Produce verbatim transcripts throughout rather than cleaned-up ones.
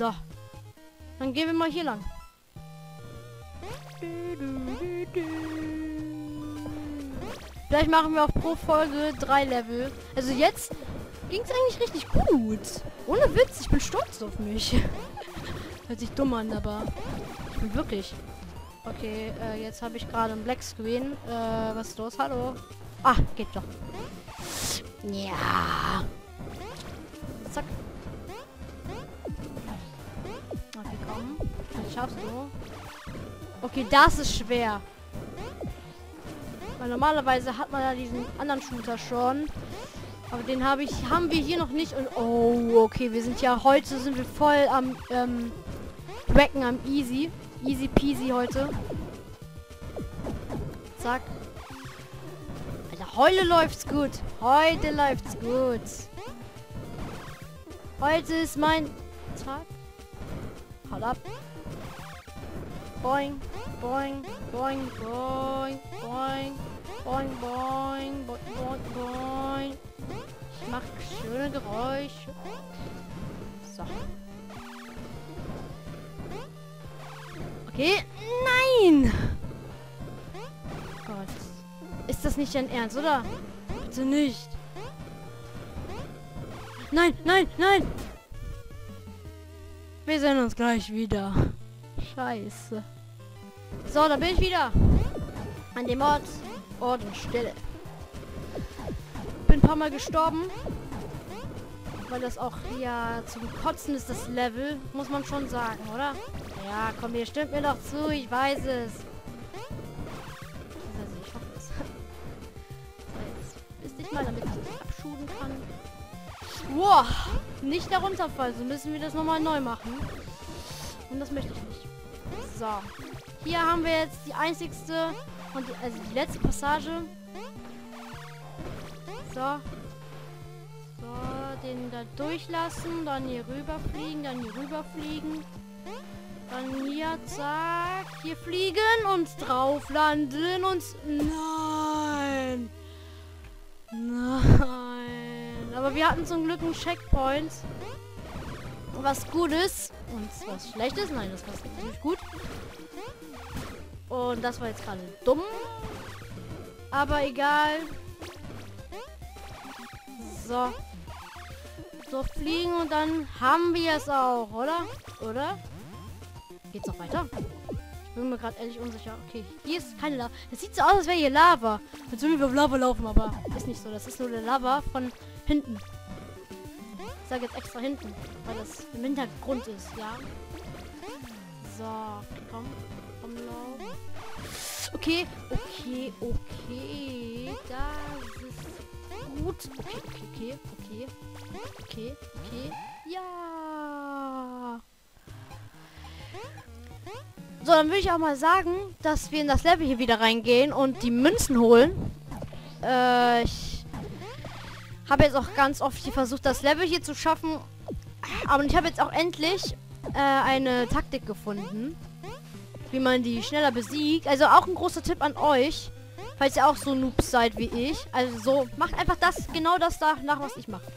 So. Dann gehen wir mal hier lang. Vielleicht machen wir auch pro Folge drei Level. Also jetzt ging es eigentlich richtig gut. Ohne Witz, ich bin stolz auf mich. Hört sich dumm an, aber ich bin wirklich. Okay, äh, jetzt habe ich gerade einen Black Screen. Äh, was ist los? Hallo? Ah, geht doch. Ja. Zack. Okay, komm. Das schaffst du. Okay, das ist schwer. Weil normalerweise hat man ja diesen anderen Shooter schon. Aber den habe ich, haben wir hier noch nicht. Und oh, okay, wir sind ja heute, sind wir voll am ähm, Wrecken, am Easy. Easy peasy heute. Zack. Alter, heute läuft's gut. Heute läuft's gut. Heute ist mein Tag. Haut ab. Boing, boing, boing, boing, boing, boing, boing, boing, boing, boing. Ich mach schöne Geräusche. So. Okay. Nein! Gott. Ist das nicht dein Ernst, oder? Bitte nicht. Nein, nein, nein! Wir sehen uns gleich wieder. Scheiße. So, da bin ich wieder. An dem Ort. Ort und Stille. Bin ein paar Mal gestorben. Weil das auch ja zum Kotzen ist, das Level. Muss man schon sagen, oder? Ja, komm, ihr stimmt mir doch zu. Ich weiß es. Also, ich hoffe es. So, jetzt bist dich mal, damit ich dich abschuden kann. Wow. Nicht darunter fallen. So müssen wir das nochmal neu machen. Und das möchte ich nicht. So. Hier haben wir jetzt die einzigste und die, also die letzte Passage. So. So, den da durchlassen, dann hier rüberfliegen, dann hier rüberfliegen. Dann hier, zack, hier fliegen und drauf landen und... Nein! Nein! Aber wir hatten zum Glück einen Checkpoint. Was gut ist. Und was schlecht ist. Nein, das war natürlich gut. Und das war jetzt gerade dumm. Aber egal. So. So fliegen und dann haben wir es auch, oder? Oder? Geht's noch weiter? Ich bin mir gerade ehrlich unsicher. Okay, hier ist keine Lava. Das sieht so aus, als wäre hier Lava. Als würden wir auf Lava laufen, aber ist nicht so. Das ist nur der Lava von hinten. Ich sage jetzt extra hinten, weil das im Hintergrund ist, ja. So, komm. Komm, lauf. Okay, okay, okay. Das ist gut. Okay, okay, okay, okay. Okay, okay. Ja. So, dann würde ich auch mal sagen, dass wir in das Level hier wieder reingehen und die Münzen holen. Äh, ich habe jetzt auch ganz oft hier versucht, das Level hier zu schaffen. Aber ich habe jetzt auch endlich äh, eine Taktik gefunden, wie man die schneller besiegt. Also auch ein großer Tipp an euch, falls ihr auch so Noobs seid wie ich. Also so, macht einfach das, genau das da nach, was ich mache.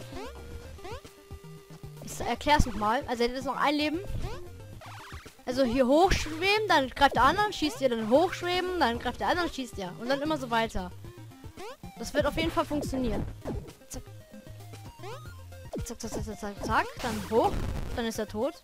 Ich erkläre es nochmal. Also ihr habt jetzt noch ein Leben. Also hier hochschweben, dann greift der andere, schießt ihr, dann hochschweben, dann greift der andere, schießt ihr. Und dann immer so weiter. Das wird auf jeden Fall funktionieren. Zack. Zack, zack, zack, zack, zack, zack. Dann hoch, dann ist er tot.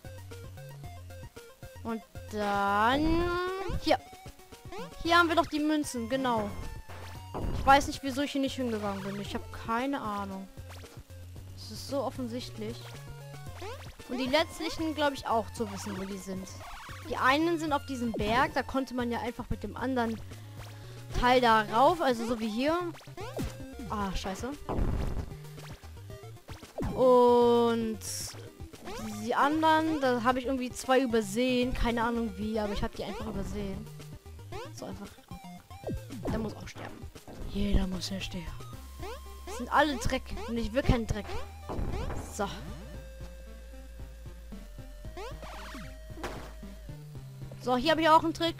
Und dann... Hier. Hier haben wir doch die Münzen, genau. Ich weiß nicht, wieso ich hier nicht hingegangen bin. Ich habe keine Ahnung. Es ist so offensichtlich. Und die letztlichen, glaube ich, auch zu wissen, wo die sind. Die einen sind auf diesem Berg. Da konnte man ja einfach mit dem anderen Teil da rauf. Also so wie hier. Ah, scheiße. Und die anderen, da habe ich irgendwie zwei übersehen. Keine Ahnung wie, aber ich habe die einfach übersehen. So einfach. Der muss auch sterben. Jeder muss ja sterben. Das sind alle Dreck. Und ich will keinen Dreck. So. So, hier habe ich auch einen Trick.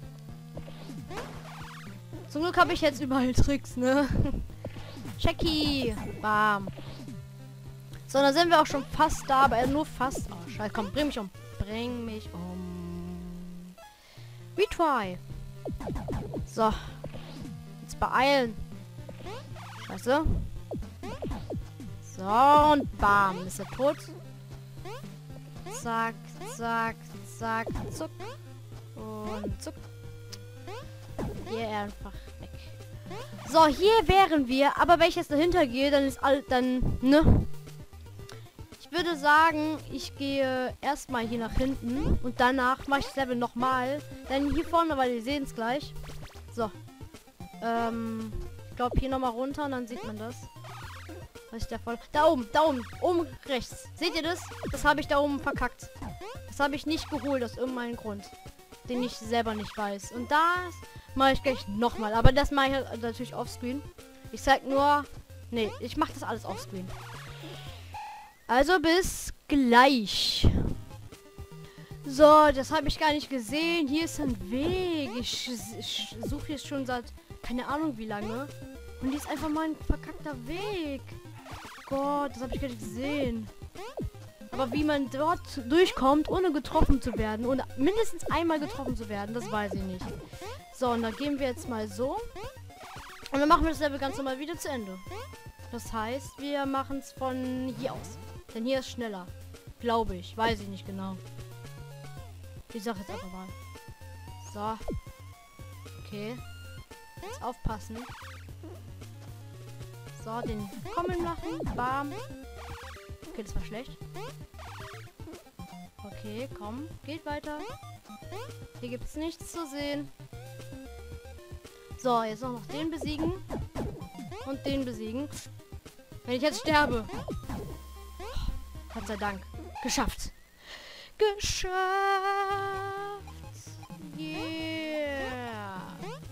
Zum Glück habe ich jetzt überall Tricks, ne? Checky. Bam. So, dann sind wir auch schon fast da, aber nur fast. Oh, scheiße, komm, bring mich um. Bring mich um. Retry. So. Jetzt beeilen. Scheiße. So, und bam. Ist er tot. Zack, zack, zack, zuck. Und zuck. Hier einfach weg. So, hier wären wir. Aber wenn ich jetzt dahinter gehe, dann ist all... Dann, ne? Ich würde sagen, ich gehe erstmal hier nach hinten. Und danach mache ich das Level nochmal. Dann hier vorne, weil wir sehen es gleich. So. Ähm... Ich glaube hier nochmal runter und dann sieht man das. Was ist der voll? Da oben, da oben, oben rechts. Seht ihr das? Das habe ich da oben verkackt. Das habe ich nicht geholt aus irgendeinem Grund, den ich selber nicht weiß. Und das mache ich gleich nochmal. Aber das mache ich halt natürlich offscreen. Ich zeig nur... Nee, ich mache das alles offscreen. Also bis gleich. So, das habe ich gar nicht gesehen. Hier ist ein Weg. Ich, ich suche jetzt schon seit... keine Ahnung wie lange. Und hier ist einfach mal ein verkackter Weg. Gott, das habe ich gar nicht gesehen. Aber wie man dort durchkommt, ohne getroffen zu werden, ohne mindestens einmal getroffen zu werden, das weiß ich nicht. So, und dann gehen wir jetzt mal so. Und dann machen wir das Level ganz normal wieder zu Ende. Das heißt, wir machen es von hier aus. Denn hier ist schneller. Glaube ich. Weiß ich nicht genau. Ich sag jetzt einfach mal. So. Okay. Jetzt aufpassen. So, den kommen lassen. Bam. Okay, das war schlecht. Okay, komm. Geht weiter. Hier gibt es nichts zu sehen. So, jetzt noch den besiegen. Und den besiegen. Wenn ich jetzt sterbe. Gott sei Dank. Geschafft. Geschafft. Yeah.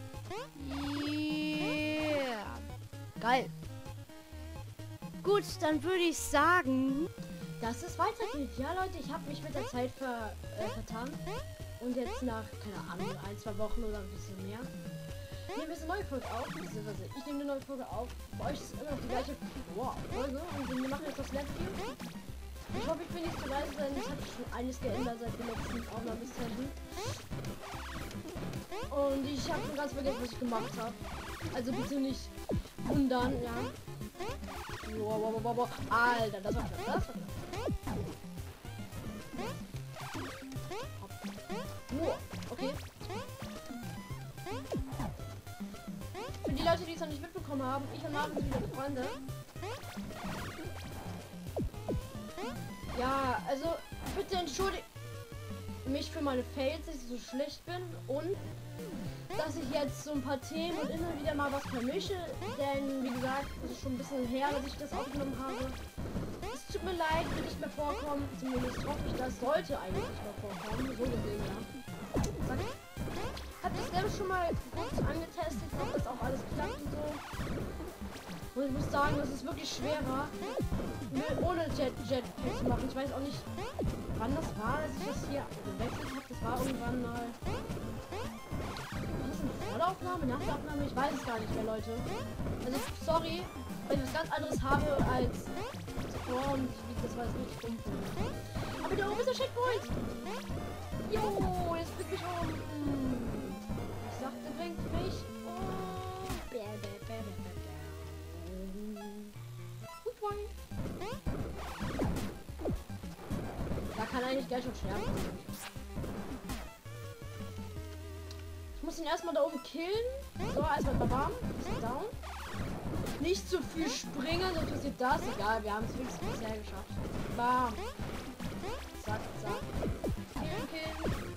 Yeah. Geil. Gut, dann würde ich sagen, dass es weitergeht. Ja, Leute, ich habe mich mit der Zeit ver, äh, vertan. Und jetzt nach, keine Ahnung, ein, zwei Wochen oder ein bisschen mehr, nehmen wir eine neue Folge auf. Beziehungsweise ich nehme eine neue Folge auf. Bei euch ist immer noch die gleiche wow, Folge. Und wir machen jetzt das letzte. Ich hoffe, ich bin nicht zu leise, denn es hat sich schon einiges geändert seit der letzten Aufnahmesession. Und ich habe schon ganz vergessen, was ich gemacht habe. Also bitte nicht wundern, ja. Wow, wow, wow, wow. Alter, das war knapp, das war knapp. Wow, okay. Für die Leute, die es noch nicht mitbekommen haben, ich und Marvin sind wieder Freunde. Ja, also bitte entschuldigt mich für meine Fails, dass ich so schlecht bin und dass ich jetzt so ein paar Themen und immer wieder mal was vermische, denn wie gesagt, es ist schon ein bisschen her, dass ich das aufgenommen habe. Es tut mir leid, wird nicht mehr vorkommen, zumindest hoffe ich, das sollte eigentlich nicht mehr vorkommen, so gesehen, ja. Zack. Hab das selber schon mal kurz angetestet, ob das auch alles klappt und so. Und ich muss sagen, es ist wirklich schwerer, ohne Jet Jetpack zu machen. Ich weiß auch nicht, wann das war, dass ich das hier gewechselt habe. Das war irgendwann mal... War das eine Vollaufnahme? Nach der Aufnahme? Ich weiß es gar nicht mehr, Leute. Also, sorry, wenn ich was ganz anderes habe als zuvor und das war jetzt richtig dumm. Aber da oben ist der Checkpoint! Jo, jetzt bringt mich um. Ich sagte, bringt mich um. Bäh, bäh, bäh, bäh, bäh. Da kann eigentlich gleich schon sterben. Ich muss ihn erstmal da oben killen. So, erstmal bam. Ist down. Nicht zu viel springen, sonst passiert das. Egal, wir haben es wenigstens bisher geschafft. Bam. Zack, zack. Killen, killen.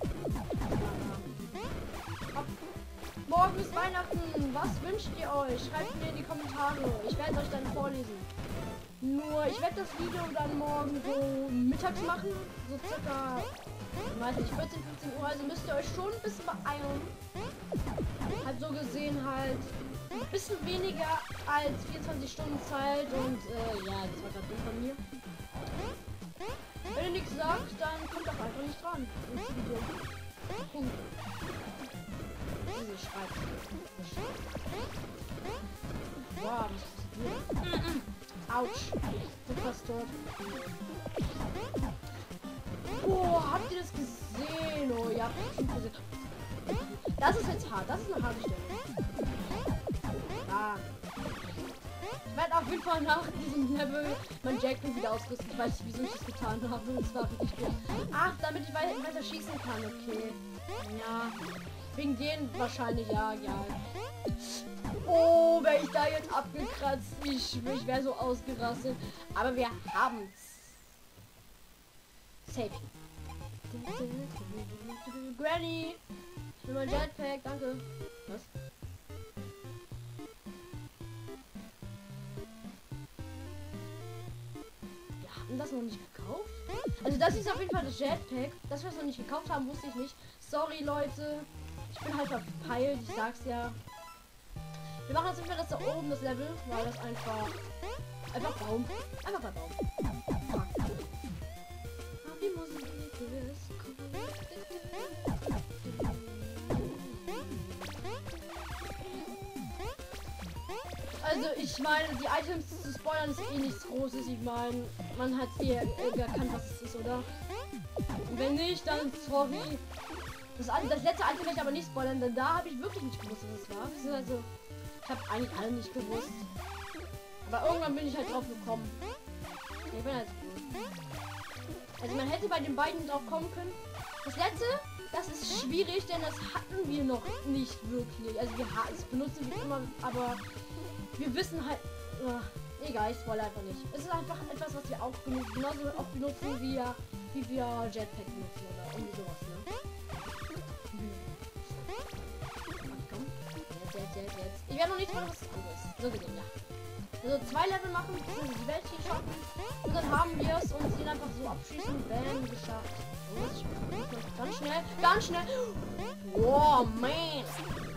Bam. Morgen ist Weihnachten. Was wünscht ihr euch? Schreibt mir in die Kommentare. Ich werde euch dann vorlesen. Nur, ich werde das Video dann morgen so mittags machen. So circa, ich weiß nicht, vierzehn, fünfzehn Uhr. Also müsst ihr euch schon ein bisschen beeilen. Halt so gesehen halt ein bisschen weniger als vierundzwanzig Stunden Zeit. Und äh, ja, das war gerade dumm von mir. Wenn ihr nichts sagt, dann kommt doch einfach nicht dran ins Video. Punkt. Diese schreibt. Wow, das ist gut. Autsch. Bin fast tot. Oh, habt ihr das gesehen? Oh, ja, habt ihr das gesehen. Das ist jetzt hart. Das ist eine harte Stelle. Ah. Ich werde auf jeden Fall nach diesem Level mein Jackpot wieder ausrüsten. Ich weiß nicht, wieso ich das getan habe. Das war richtig gut. Ach, damit ich weiter, weiter schießen kann. Okay. Ja. Wegen denen wahrscheinlich, ja, ja. Oh, wäre ich da jetzt abgekratzt. Ich, ich wäre so ausgerastet. Aber wir haben's. Safe. Granny. Ich will mein Jetpack, danke. Was? Wir hatten das noch nicht gekauft? Also das ist auf jeden Fall das Jetpack. Dass wir es noch nicht gekauft haben, wusste ich nicht. Sorry, Leute. Ich bin halt verpeilt, ich sag's ja. Wir machen jetzt einfach das da oben, das Level, weil das einfach... Einfach Baum. Einfach bei Baum. Fuck. Die Musik ist cool. Also ich meine, die Items zu spoilern ist eh nichts Großes. Ich meine, man hat eh äh, erkannt, was es ist, oder? Und wenn nicht, dann sorry. Das, das letzte Item werde ich aber nicht spoilern, denn da habe ich wirklich nicht gewusst, was es war. Also, ich habe eigentlich alle nicht gewusst. Aber irgendwann bin ich halt drauf gekommen. Ich bin halt also man hätte bei den beiden drauf kommen können. Das letzte, das ist schwierig, denn das hatten wir noch nicht wirklich. Also wir hatten es benutzen wir immer, aber wir wissen halt. Oh, egal, ich spoilere einfach nicht. Es ist einfach etwas, was wir auch benutzen, genauso auch benutzen wie, wie wir Jetpack benutzen oder irgendwie sowas, ne? Jetzt, jetzt, jetzt. Ich werde noch nicht mal was anderes. So gesehen, ja. Also zwei Level machen, die Welt hier schaffen. Und dann haben wir es und den einfach so abschießen. Bam, geschafft. So, ganz schnell, ganz schnell. Wow, man.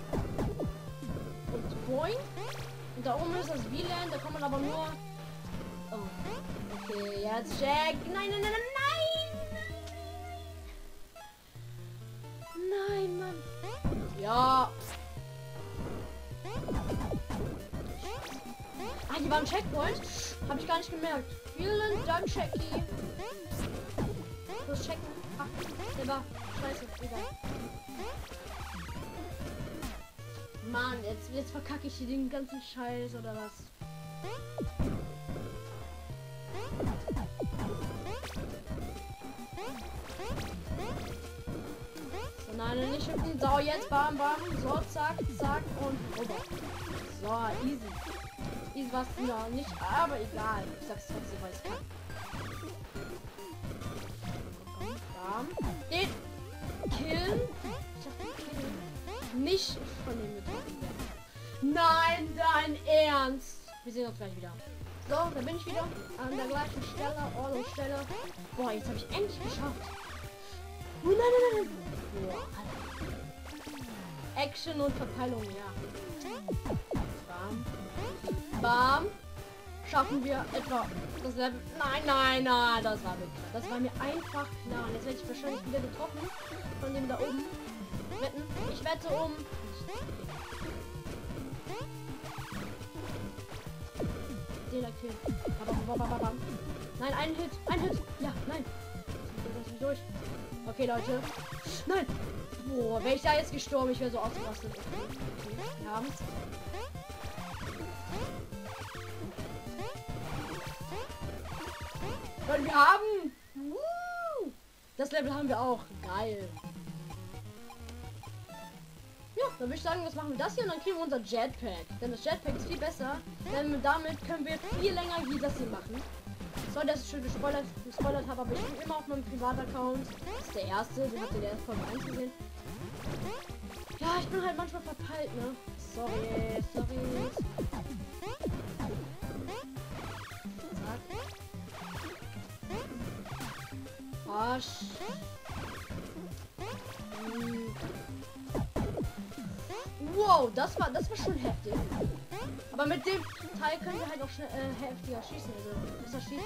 Und boing. Und da oben ist das V LAN, da kann man aber nur... Oh. Okay, jetzt Jack. Nein, nein, nein, nein. Nein, Mann. Ja. Ah, hier war ein Checkpoint. Habe ich gar nicht gemerkt. Vielen Dank, Jackie. Los, checken. Ach, der war scheiße. Egal. Mann, jetzt, jetzt verkacke ich hier den ganzen Scheiß oder was? So, nein, nicht hüpfen. So, jetzt bam, bam. So, zack, zack und rüber. So, easy. Easy was noch nicht, aber egal. Ich sag's trotzdem, weil ich kann. Bam. Den killen. Ich dachte, killen. Nicht von dem getroffen werden. Nein, dein Ernst. Wir sehen uns gleich wieder. So, da bin ich wieder an der gleichen Stelle, Ordnungsstelle. Boah, jetzt habe ich endlich geschafft. Oh, nein, nein, nein. Boah, Alter. Action und Verpeilung, ja. Bam. Bam. Schaffen wir etwa das Level. Nein, nein, nein, das war mir klar. Das war mir einfach klar. Und jetzt werde ich wahrscheinlich wieder getroffen von dem da oben. Wetten. Ich wette um. Den da killen. Nein, ein Hit. Ein Hit. Ja, nein. Das ist durch. Okay, Leute. Nein. Boah, wäre ich da jetzt gestorben, ich wäre so ausgerastet. Okay. Wir haben's. Und wir haben... Woo! Das Level haben wir auch. Geil. Ja, dann würde ich sagen, was machen wir das hier und dann kriegen wir unser Jetpack. Denn das Jetpack ist viel besser. Denn damit können wir viel länger wie das hier machen. Sorry, dass ich schon gespoilert, gespoilert habe, aber ich bin immer auf meinem Privataccount. Das ist der erste, den habt ihr der Folge eins gesehen. Ja, ich bin halt manchmal verpeilt, ne? Sorry, sorry. Arsch. Hm. Wow, das war das war schon heftig. Aber mit dem Teil können wir halt auch schnell äh, heftiger schießen, also besser schießen.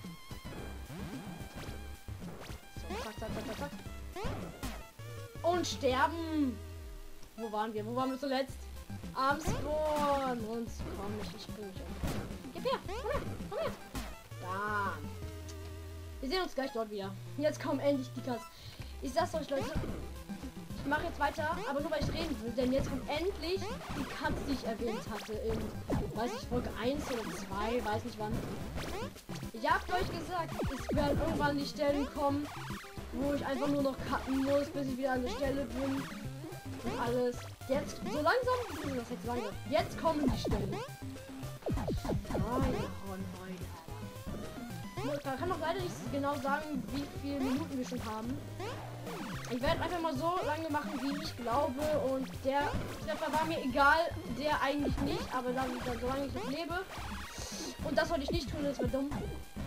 So, zack, zack, zack, zack. Und sterben. Wo waren wir? Wo waren wir zuletzt? Am Spawn. Und komm, ich, ich bring mich um. Gib her. Komm her. Komm her. Da. Wir sehen uns gleich dort wieder. Jetzt kommen endlich die Cuts. Ich sag's euch, Leute. Ich mache jetzt weiter, aber nur weil ich reden will. Denn jetzt kommt endlich die Cuts, die ich erwähnt hatte. In, weiß ich, Folge eins oder zwei. Weiß nicht wann. Ich hab euch gesagt, es werden irgendwann die Stellen kommen, wo ich einfach nur noch cutten muss, bis ich wieder an der Stelle bin. Und alles. Jetzt, so langsam, das jetzt langsam. Jetzt kommen die Stellen. Oh, ich kann doch leider nicht genau sagen, wie viele Minuten wir schon haben. Ich werde einfach mal so lange machen, wie ich glaube. Und der Treffer war mir egal, der eigentlich nicht. Aber dann, dann solange ich noch lebe. Und das wollte ich nicht tun, das wäre dumm.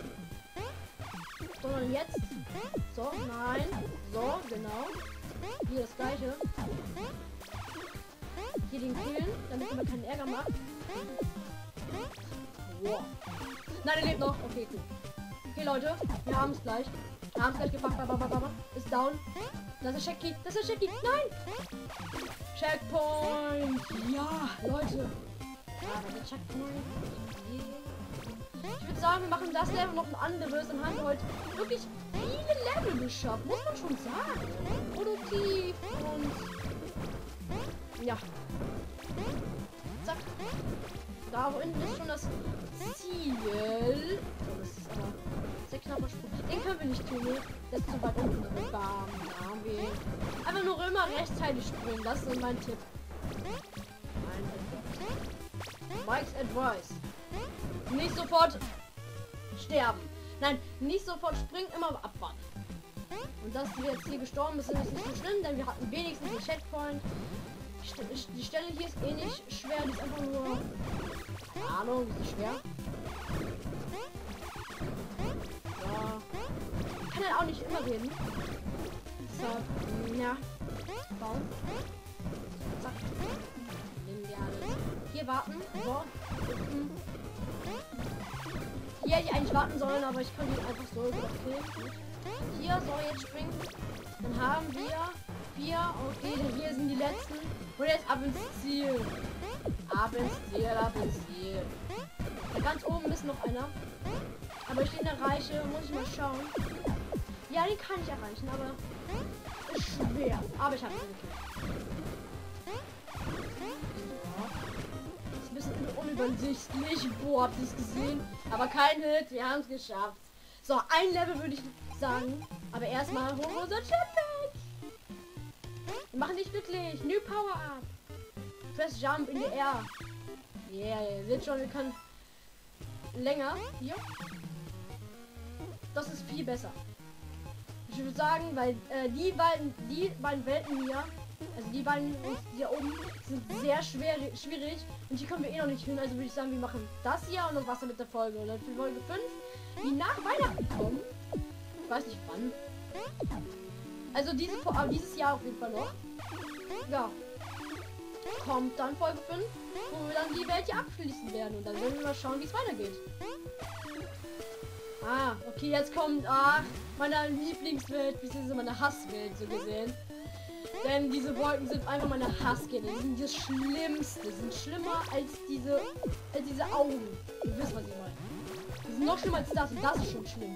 Sondern jetzt. So, nein. So, genau. Hier das gleiche. Hier den killen, damit man keinen Ärger macht. Wow. Nein, er lebt noch. Okay, cool. Okay, Leute, wir haben es gleich. Wir haben es gleich gepackt. Ist down. Das ist Shaggy. Das ist Shaggy. Nein! Checkpoint. Ja, Leute. Ja, das ist Checkpoint. Ich würde sagen, wir machen das Level noch ein anderes. Dann haben wir heute wirklich viele Level geschafft. Muss man schon sagen. Produktiv und ja. Zack. Da unten ist schon das Ziel. Oh, das ist aber sehr knapper Sprung. Den können wir nicht tun. Ne? Das ist zu weit unten. Bam. Da haben wir ihn. Einfach nur immer rechtzeitig springen. Das ist mein Tipp. Mein Tipp. Mike's Advice. Nicht sofort sterben. Nein, nicht sofort springen, immer abwarten. Und dass wir jetzt hier gestorben sind, ist nicht so schlimm, denn wir hatten wenigstens den Checkpoint. Die Stelle hier ist eh nicht schwer, die ist einfach nur... Keine Ahnung, ist nicht schwer. Ja. Ich kann halt auch nicht immer reden. Deshalb, ja. Bauen. Zack. Nehmen wir alles. Hier warten. So. Unten. Hier hätte ich eigentlich warten sollen, aber ich kann ihn einfach so überkillen. Hier, so, jetzt springen. Dann haben wir vier. Okay, hier sind die letzten. Und jetzt ab ins Ziel. Ab ins Ziel, ab ins Ziel. Da ganz oben ist noch einer. Aber ich den erreiche, muss ich mal schauen. Ja, den kann ich erreichen, aber ist schwer. Aber ich habe ihn gekillt. Ist ein bisschen unübersichtlich. Boah, habt ihr es gesehen? Aber kein Hit, wir haben es geschafft. So, ein Level würde ich sagen. Aber erstmal holen wir unser Challenge. Wir machen dich glücklich. New Power Up. Press Jump in the Air. Yeah, ihr seht schon, wir können länger. Hier. Das ist viel besser. Ich würde sagen, weil äh, die beiden, die beiden Welten hier, also die beiden hier oben, sind sehr schwer, schwierig. Und hier kommen wir eh noch nicht hin. Also würde ich sagen, wir machen das hier und das war's dann mit der Folge. Und dann für Folge fünf, die nach Weihnachten kommen. Ich weiß nicht wann. Also diese, äh, dieses Jahr auf jeden Fall noch. Ja. Kommt dann Folge fünf, wo wir dann die Welt hier abschließen werden. Und dann werden wir mal schauen, wie es weitergeht. Ah, okay, jetzt kommt, ach, meine Lieblingswelt, bzw. meine Hasswelt, so gesehen. Denn diese Wolken sind einfach meine Hassgene. Die sind das Schlimmste. Die sind schlimmer als diese, als diese Augen. Ihr wisst, was ich meine. Die sind noch schlimmer als das. Und das ist schon schlimm.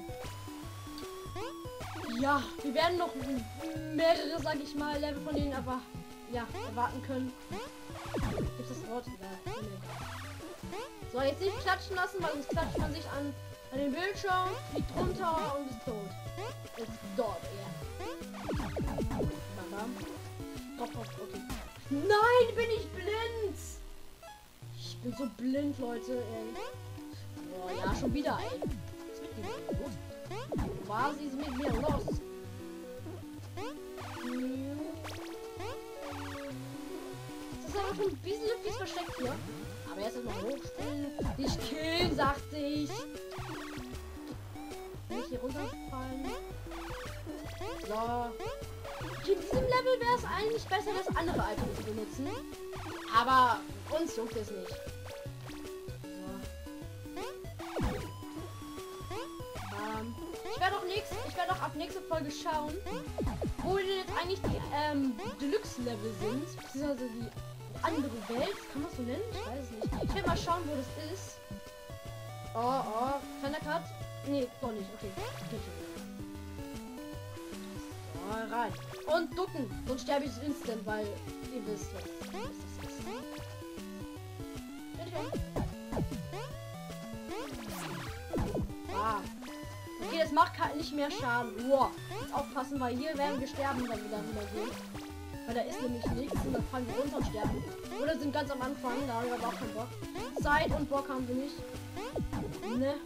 Ja, wir werden noch mehrere, sag ich mal, Level von denen aber, ja, erwarten können. Gibt das Wort? Ja, so, jetzt nicht klatschen lassen, weil sonst klatscht man sich an, an den Bildschirm, fliegt runter und ist tot. Ist dort, ja. Hopp, hopp, okay. Nein, bin ich blind! Ich bin so blind, Leute, ey. Boah, ja, schon wieder, ey. Was ist mit mir los? Was ist mit mir los? Das ist aber schon ein bisschen fies versteckt hier. Aber erst mal hochspringen. Dich killen, sagte ich. Nicht hier runterfallen. So. In diesem Level wäre es eigentlich besser, das andere Item zu benutzen. Aber uns juckt es nicht. So. Ähm, ich werde auch nächst, ich werde auch ab nächster Folge schauen, wo denn jetzt eigentlich die ähm, Deluxe-Level sind. Beziehungsweise die andere Welt. Kann man es so nennen? Ich weiß es nicht. Ich will mal schauen, wo das ist. Oh, oh. Thundercut? Nee, doch nicht. Okay. Geht schon. So, rein. Und ducken. Sonst sterbe ich instant, weil ihr wisst, was das ist. Ah. Okay, das macht halt nicht mehr Schaden. Wow. Jetzt aufpassen, weil hier werden wir sterben, wenn wir dann wieder gehen. Weil da ist nämlich nichts und dann fallen wir runter und sterben. Oder sind ganz am Anfang, da haben wir aber auch keinen Bock. Zeit und Bock haben wir nicht. Ne.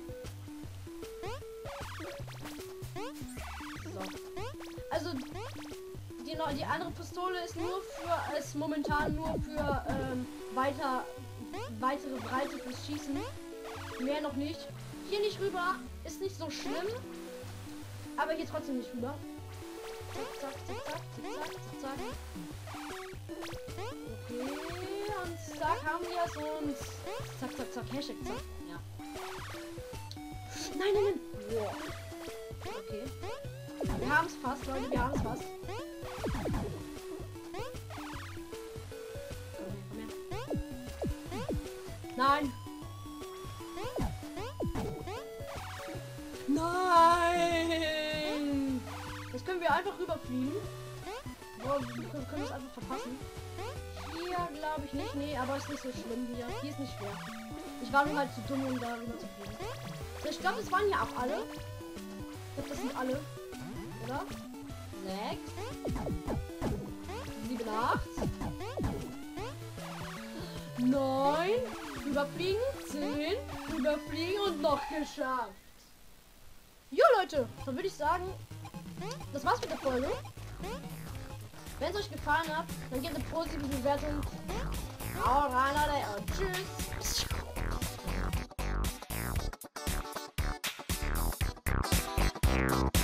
So. Also die, die andere Pistole ist nur für, ist momentan nur für ähm, weiter, weitere Breite fürs Schießen. Mehr noch nicht. Hier nicht rüber, ist nicht so schlimm. Aber hier trotzdem nicht rüber. Zack, zack, zack, zack, zack, zack, zack. Okay, und zack haben wir es und zack, zack, zack, Hashtag, zack. Ja. Nein, nein, nein. Wow. Okay. Wir haben es fast, Leute, wir haben es fast. Komm her, komm her. Nein. Nein! Das können wir einfach rüberfliegen. Boah, wir können, können es einfach verpassen. Hier glaube ich nicht. Nee, aber ist nicht so schlimm hier. Hier ist nicht schwer. Ich war nur halt zu dumm, um da rüber zu fliegen. So, ich glaube, das waren ja auch alle. Ich glaube, das sind alle. Oder? Sechs. Sieben, acht. Neun. Rüberfliegen. Zehn. Rüberfliegen und noch geschafft. Jo Leute, dann würde ich sagen, das war's mit der Folge. Wenn es euch gefallen hat, dann gebt eine positive Bewertung. Hau rein, Leute, und tschüss.